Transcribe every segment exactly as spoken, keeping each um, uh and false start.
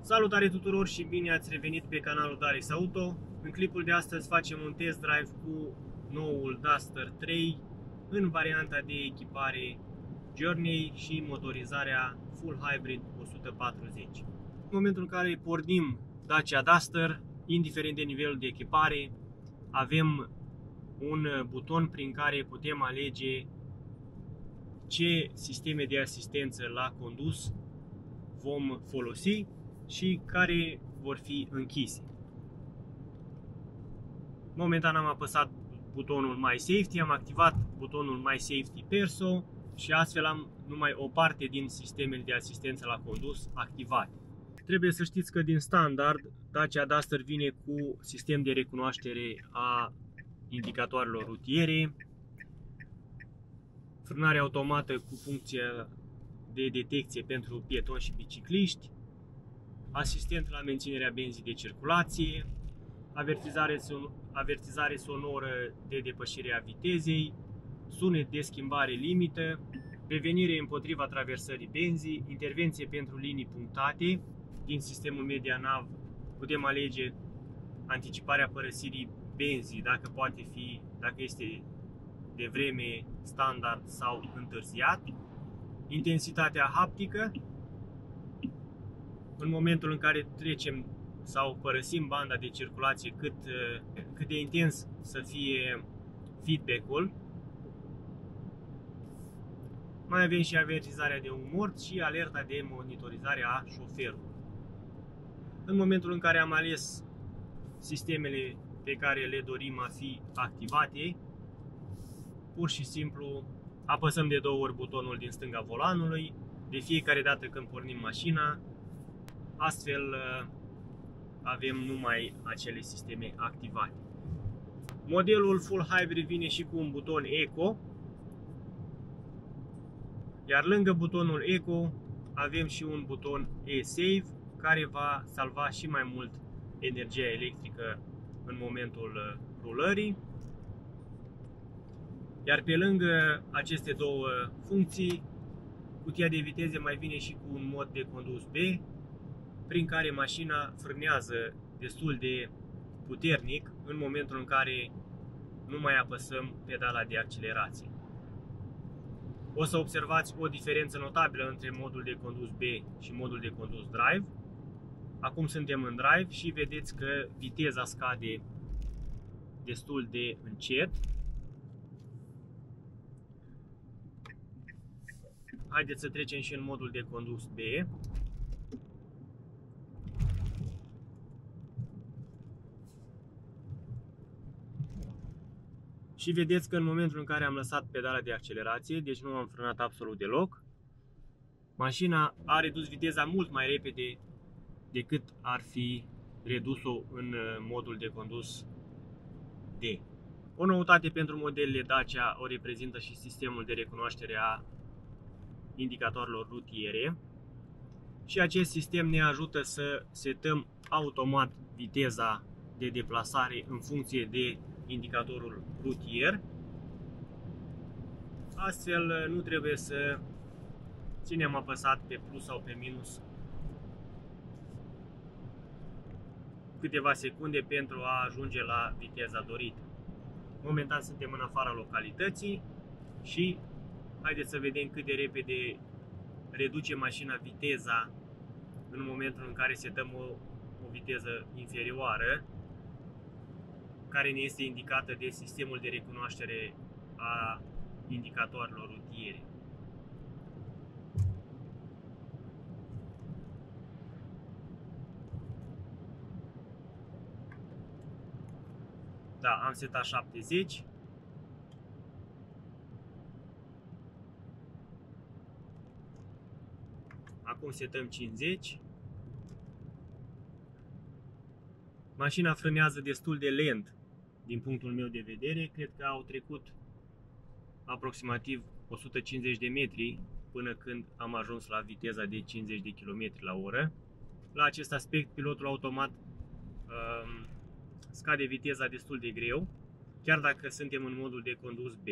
Salutare tuturor și bine ați revenit pe canalul Darius Auto. În clipul de astăzi facem un test drive cu noul Duster trei în varianta de echipare Journey și motorizarea Full Hybrid o sută patruzeci. În momentul în care pornim Dacia Duster, indiferent de nivelul de echipare, avem un buton prin care putem alege ce sisteme de asistență la condus vom folosi și care vor fi închise. Momentan am apăsat butonul My Safety, am activat butonul My Safety Perso și astfel am numai o parte din sistemele de asistență la condus activate. Trebuie să știți că din standard Dacia Duster vine cu sistem de recunoaștere a indicatoarelor rutiere, frânare automată cu funcție de detecție pentru pietoni și bicicliști, asistent la menținerea benzii de circulație, avertizare, son avertizare sonoră de depășire a vitezei, sunet de schimbare limită, prevenire împotriva traversării benzii, intervenție pentru linii punctate. Din sistemul MediaNav putem alege anticiparea părăsirii benzii, dacă poate fi, dacă este de vreme, standard sau întârziat, intensitatea haptică, în momentul în care trecem sau părăsim banda de circulație, cât, cât de intens să fie feedback-ul. Mai avem și avertizarea de umor și alerta de monitorizare a șoferului. În momentul în care am ales sistemele pe care le dorim a fi activate, pur și simplu apăsăm de două ori butonul din stânga volanului, de fiecare dată când pornim mașina. Astfel avem numai acele sisteme activate. Modelul Full Hybrid vine și cu un buton Eco, iar lângă butonul Eco avem și un buton E-Save, care va salva și mai mult energia electrică în momentul rulării. Iar pe lângă aceste două funcții, cutia de viteze mai vine și cu un mod de condus B, prin care mașina frânează destul de puternic în momentul în care nu mai apăsăm pedala de accelerație. O să observați o diferență notabilă între modul de condus B și modul de condus Drive. Acum suntem în Drive și vedeți că viteza scade destul de încet. Haideți să trecem și în modul de condus B. Și vedeți că în momentul în care am lăsat pedala de accelerație, deci nu am frânat absolut deloc, mașina a redus viteza mult mai repede decât ar fi redus-o în modul de condus D. O noutate pentru modelele Dacia o reprezintă și sistemul de recunoaștere a indicatoarelor rutiere. Și acest sistem ne ajută să setăm automat viteza de deplasare în funcție de indicatorul rutier. Astfel nu trebuie să ținem apăsat pe plus sau pe minus câteva secunde pentru a ajunge la viteza dorită. Momentan suntem în afara localității și haideți să vedem cât de repede reduce mașina viteza în momentul în care setăm o, o viteză inferioară, care ne este indicată de sistemul de recunoaștere a indicatoarelor rutiere. Da, am setat șaptezeci. Acum setăm cincizeci. Mașina frânează destul de lent din punctul meu de vedere. Cred că au trecut aproximativ o sută cincizeci de metri până când am ajuns la viteza de cincizeci de kilometri la oră. La acest aspect, pilotul automat um, scade viteza destul de greu, chiar dacă suntem în modul de condus B.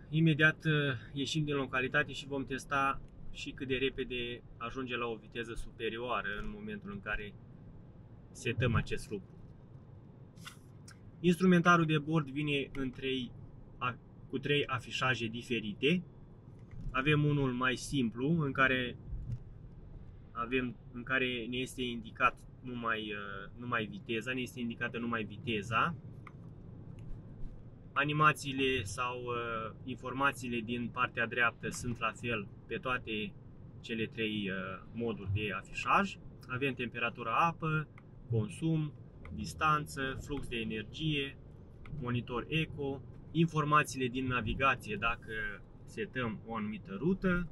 Imediat ieșim din localitate și vom testa și cât de repede ajunge la o viteză superioară în momentul în care setăm acest lucru. Instrumentarul de bord vine în trei, cu trei afișaje diferite. Avem unul mai simplu în care, avem, în care ne este indicat numai, numai viteza, ne este indicată numai viteza. Animațiile sau uh, informațiile din partea dreaptă sunt la fel pe toate cele trei uh, moduri de afișaj. Avem temperatura apă, consum, distanță, flux de energie, monitor eco, informațiile din navigație dacă setăm o anumită rută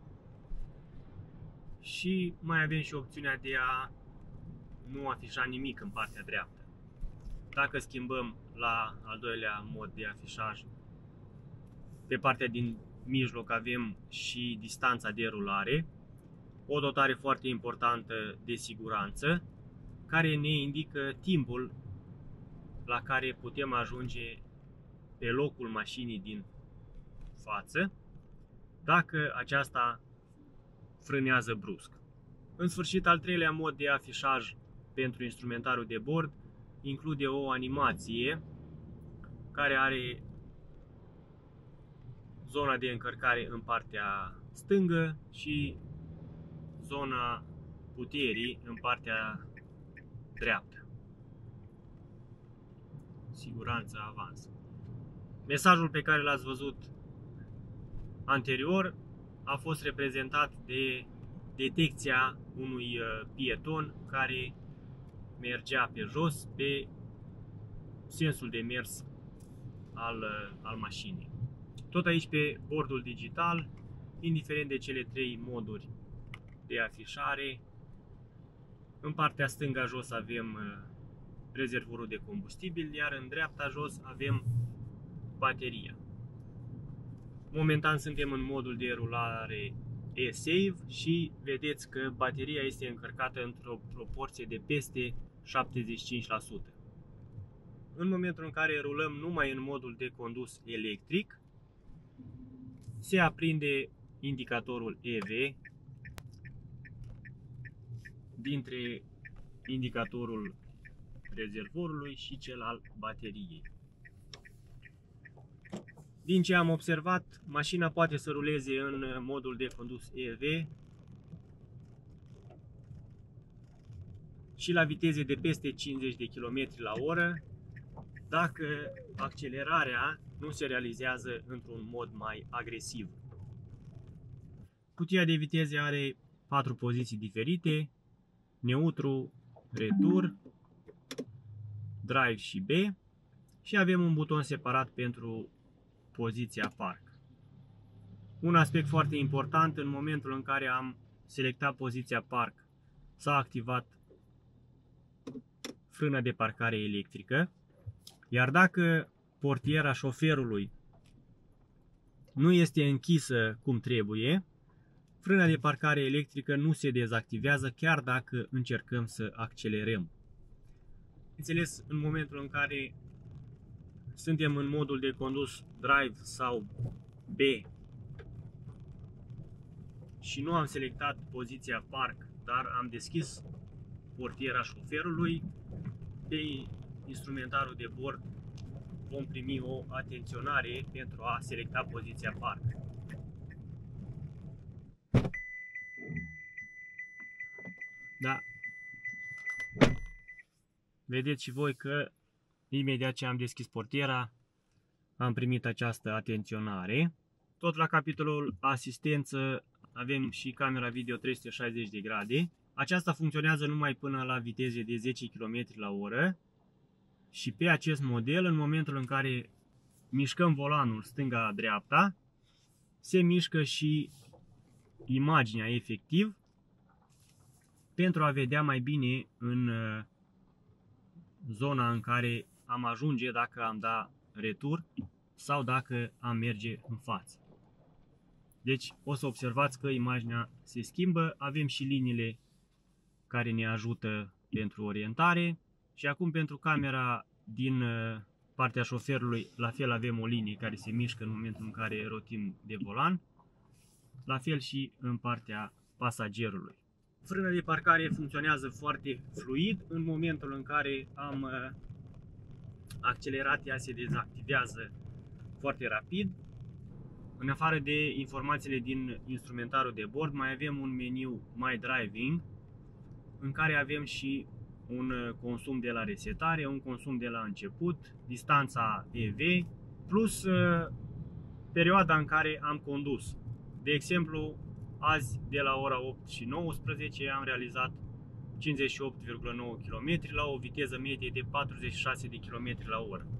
și mai avem și opțiunea de a nu afișa nimic în partea dreaptă. Dacă schimbăm la al doilea mod de afișaj, pe partea din mijloc avem și distanța de rulare, o dotare foarte importantă de siguranță, care ne indică timpul la care putem ajunge pe locul mașinii din față, dacă aceasta frânează brusc. În sfârșit, al treilea mod de afișaj pentru instrumentarul de bord include o animație care are zona de încărcare în partea stângă și zona puterii în partea dreaptă. Siguranță avans. Mesajul pe care l-ați văzut anterior a fost reprezentat de detecția unui pieton care mergea pe jos pe sensul de mers al, al mașinii. Tot aici pe bordul digital, indiferent de cele trei moduri de afișare, în partea stânga jos avem rezervorul de combustibil, iar în dreapta jos avem bateria. Momentan suntem în modul de rulare e-Save și vedeți că bateria este încărcată într-o proporție de peste șaptezeci și cinci la sută. În momentul în care rulăm numai în modul de condus electric, se aprinde indicatorul E V dintre indicatorul rezervorului și cel al bateriei. Din ce am observat, mașina poate să ruleze în modul de condus E V și la viteze de peste cincizeci de kilometri la oră, dacă accelerarea nu se realizează într-un mod mai agresiv. Cutia de viteze are patru poziții diferite: neutru, retur, drive și B, și avem un buton separat pentru poziția park. Un aspect foarte important: în momentul în care am selectat poziția park, s-a activat frâna de parcare electrică, iar dacă portiera șoferului nu este închisă cum trebuie, frâna de parcare electrică nu se dezactivează chiar dacă încercăm să accelerăm. Înțeles, în momentul în care suntem în modul de condus drive sau B și nu am selectat poziția park, dar am deschis portiera șoferului, pe instrumentarul de bord vom primi o atenționare pentru a selecta poziția park. Da. Vedeți și voi că imediat ce am deschis portiera am primit această atenționare. Tot la capitolul asistență avem și camera video trei sute șaizeci de grade. Aceasta funcționează numai până la viteze de zece kilometri la oră și pe acest model, în momentul în care mișcăm volanul stânga-dreapta, se mișcă și imaginea efectiv pentru a vedea mai bine în zona în care am ajunge, dacă am da retur sau dacă am merge în față. Deci o să observați că imaginea se schimbă, avem și liniile care ne ajută pentru orientare. Și acum pentru camera din partea șoferului, la fel avem o linie care se mișcă în momentul în care rotim de volan, la fel și în partea pasagerului. Frâna de parcare funcționează foarte fluid. În momentul în care am accelerat, ea se dezactivează foarte rapid. În afară de informațiile din instrumentarul de bord, mai avem un meniu My Driving, în care avem și un consum de la resetare, un consum de la început, distanța E V, plus perioada în care am condus. De exemplu, azi de la ora opt și nouăsprezece am realizat cincizeci și opt virgulă nouă kilometri la o viteză medie de patruzeci și șase de kilometri la oră.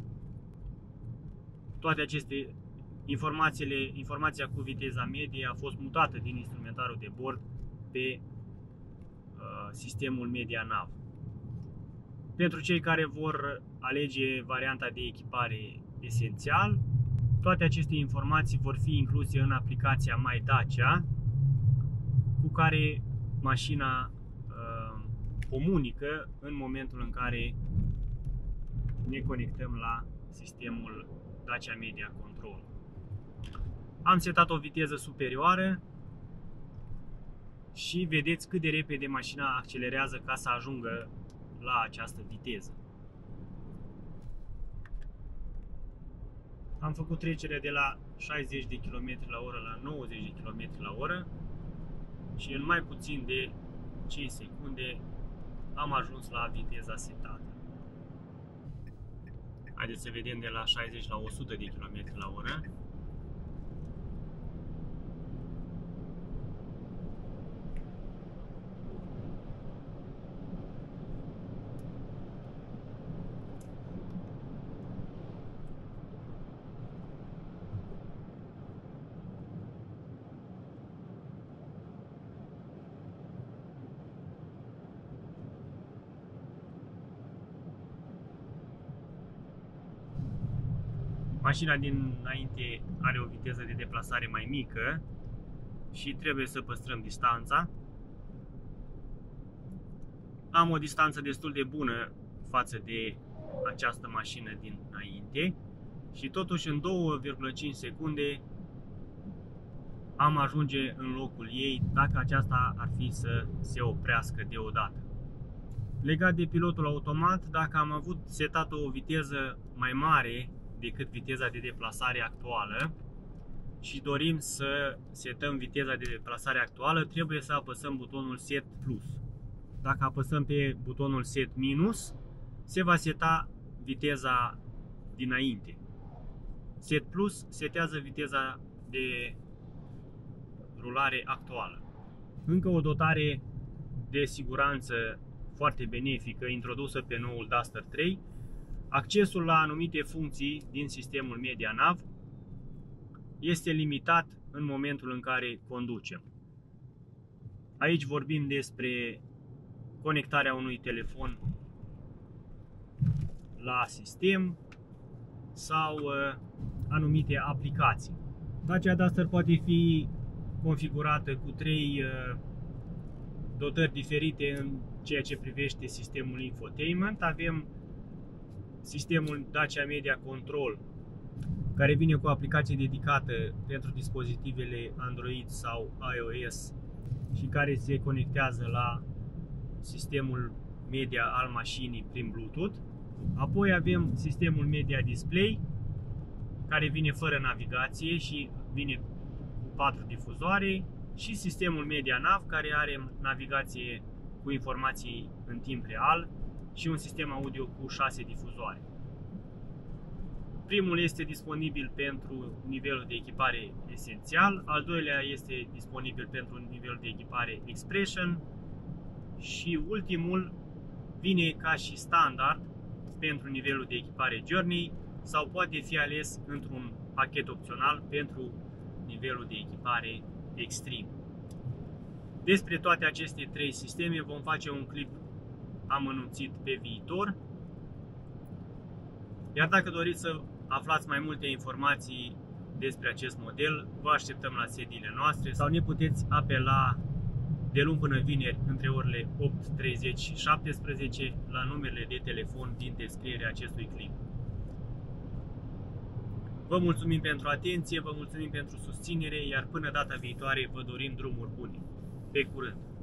Toate aceste informațiile, informația cu viteza medie a fost mutată din instrumentarul de bord pe uh, sistemul MediaNav. Pentru cei care vor alege varianta de echipare esențial, toate aceste informații vor fi incluse în aplicația My Dacia, cu care mașina uh, comunică în momentul în care ne conectăm la sistemul Dacia Media Control. Am setat o viteză superioară și vedeți cât de repede mașina accelerează ca să ajungă la această viteză. Am făcut trecerea de la șaizeci de kilometri la oră la nouăzeci de kilometri la oră și în mai puțin de cinci secunde am ajuns la viteza setată. Haideți să vedem de la șaizeci la o sută de kilometri la oră. Mașina dinainte are o viteză de deplasare mai mică și trebuie să păstrăm distanța. Am o distanță destul de bună față de această mașină dinainte și totuși în două virgulă cinci secunde am ajunge în locul ei dacă aceasta ar fi să se oprească deodată. Legat de pilotul automat, dacă am avut setată o viteză mai mare decât viteza de deplasare actuală și dorim să setăm viteza de deplasare actuală, trebuie să apăsăm butonul Set Plus. Dacă apăsăm pe butonul Set Minus, se va seta viteza dinainte. Set Plus setează viteza de rulare actuală. Încă o dotare de siguranță foarte benefică introdusă pe noul Duster trei, accesul la anumite funcții din sistemul MediaNav este limitat în momentul în care conducem. Aici vorbim despre conectarea unui telefon la sistem sau uh, anumite aplicații. Dacia Duster poate fi configurată cu trei uh, dotări diferite în ceea ce privește sistemul infotainment. Avem sistemul Dacia Media Control, care vine cu o aplicație dedicată pentru dispozitivele Android sau iOS și care se conectează la sistemul media al mașinii prin Bluetooth. Apoi avem sistemul Media Display, care vine fără navigație și vine cu patru difuzoare, și sistemul MediaNav, care are navigație cu informații în timp real și un sistem audio cu șase difuzoare. Primul este disponibil pentru nivelul de echipare esențial, al doilea este disponibil pentru nivelul de echipare Expression și ultimul vine ca și standard pentru nivelul de echipare Journey sau poate fi ales într-un pachet opțional pentru nivelul de echipare Extreme. Despre toate aceste trei sisteme vom face un clip amănunțit pe viitor. Iar dacă doriți să aflați mai multe informații despre acest model, vă așteptăm la sediile noastre sau ne puteți apela de luni până vineri între orele opt treizeci și șaptesprezece la numerele de telefon din descrierea acestui clip. Vă mulțumim pentru atenție, vă mulțumim pentru susținere, iar până data viitoare vă dorim drumuri bune. Pe curând!